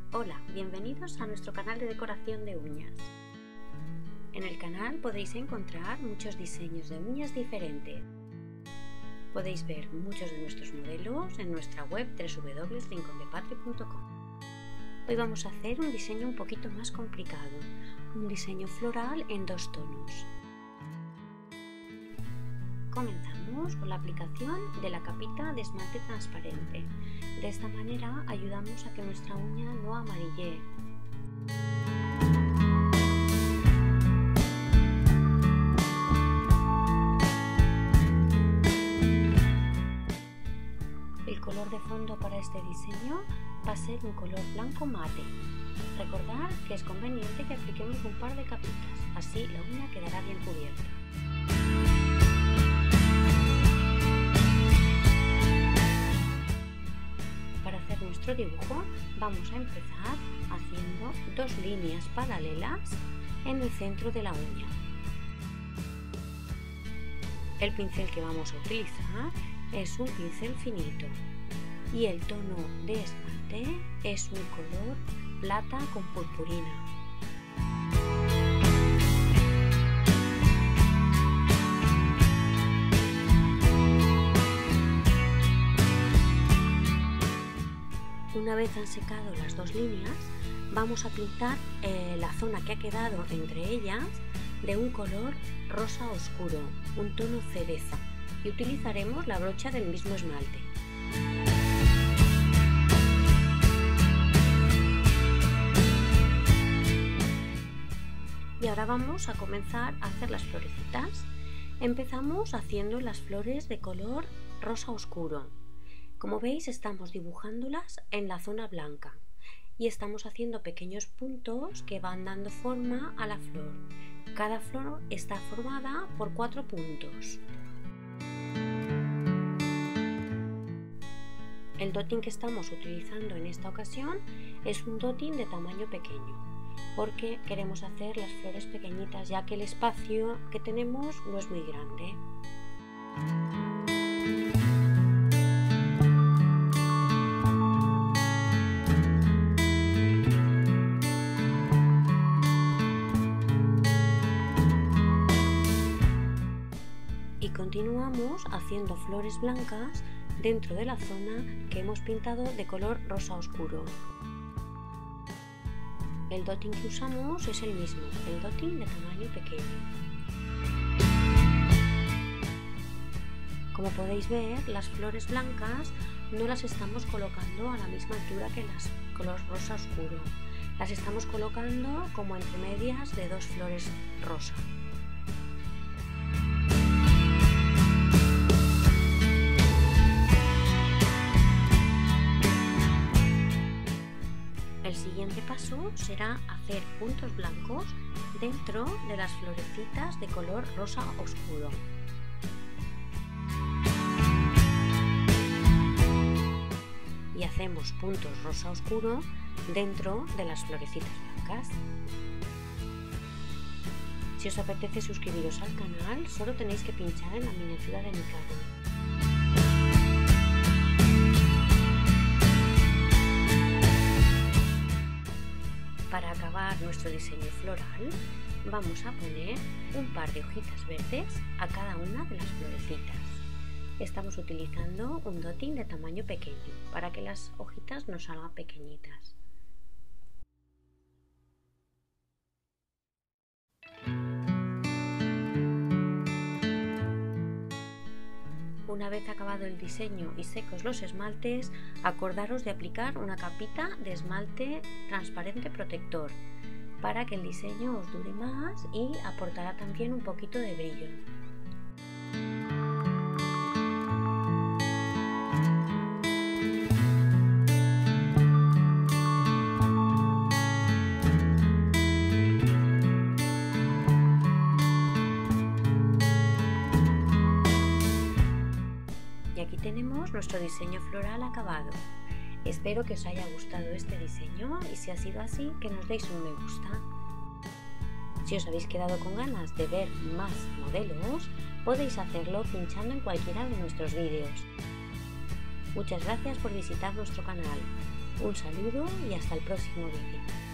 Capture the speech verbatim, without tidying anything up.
Hola, bienvenidos a nuestro canal de decoración de uñas. En el canal podéis encontrar muchos diseños de uñas diferentes. Podéis ver muchos de nuestros modelos en nuestra web doble u doble u doble u punto rincón de patri punto com. Hoy vamos a hacer un diseño un poquito más complicado, un diseño floral en dos tonos. Comenzamos con la aplicación de la capita de esmalte transparente. De esta manera ayudamos a que nuestra uña no amarillee. El color de fondo para este diseño va a ser un color blanco mate. Recordad que es conveniente que apliquemos un par de capitas, así la uña quedará bien cubierta. Para hacer nuestro dibujo vamos a empezar haciendo dos líneas paralelas en el centro de la uña. El pincel que vamos a utilizar es un pincel finito y el tono de esmalte es un color plata con purpurina. Una vez han secado las dos líneas, vamos a pintar eh, la zona que ha quedado entre ellas de un color rosa oscuro, un tono cereza, y utilizaremos la brocha del mismo esmalte. Y ahora vamos a comenzar a hacer las florecitas. Empezamos haciendo las flores de color rosa oscuro. Como veis, estamos dibujándolas en la zona blanca y estamos haciendo pequeños puntos que van dando forma a la flor. Cada flor está formada por cuatro puntos. El dotting que estamos utilizando en esta ocasión es un dotting de tamaño pequeño, porque queremos hacer las flores pequeñitas, ya que el espacio que tenemos no es muy grande. Y continuamos haciendo flores blancas dentro de la zona que hemos pintado de color rosa oscuro. El dotting que usamos es el mismo, el dotting de tamaño pequeño. Como podéis ver, las flores blancas no las estamos colocando a la misma altura que las color rosa oscuro. Las estamos colocando como entre medias de dos flores rosa. El siguiente paso será hacer puntos blancos dentro de las florecitas de color rosa oscuro. Y hacemos puntos rosa oscuro dentro de las florecitas blancas. Si os apetece suscribiros al canal, solo tenéis que pinchar en la miniatura de mi canal. Para acabar nuestro diseño floral, vamos a poner un par de hojitas verdes a cada una de las florecitas. Estamos utilizando un dotting de tamaño pequeño para que las hojitas nos salgan pequeñitas. Una vez acabado el diseño y secos los esmaltes, acordaros de aplicar una capita de esmalte transparente protector para que el diseño os dure más y aportará también un poquito de brillo. Y aquí tenemos nuestro diseño floral acabado. Espero que os haya gustado este diseño y si ha sido así, que nos deis un me gusta. Si os habéis quedado con ganas de ver más modelos, podéis hacerlo pinchando en cualquiera de nuestros vídeos. Muchas gracias por visitar nuestro canal. Un saludo y hasta el próximo vídeo.